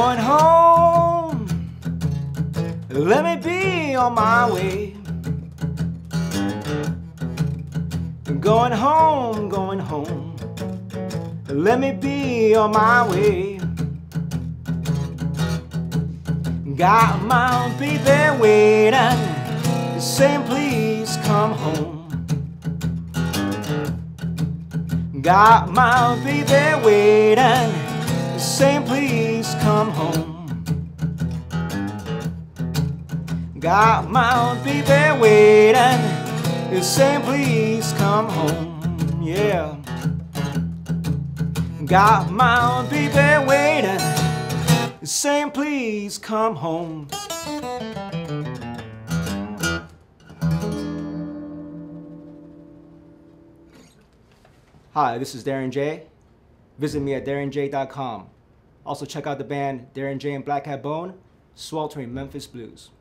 going home. Let me be on my way. Going home, going home. Let me be on my way. Got my baby waiting, saying please come home. Got my baby waiting, saying please come home. Got my baby waiting, saying please come home. Yeah. Got my baby waiting, saying please come home. Hi, this is Darren J. Visit me at darrenj.com. Also check out the band Darren J and Blackkat Bone, sweltering Memphis blues.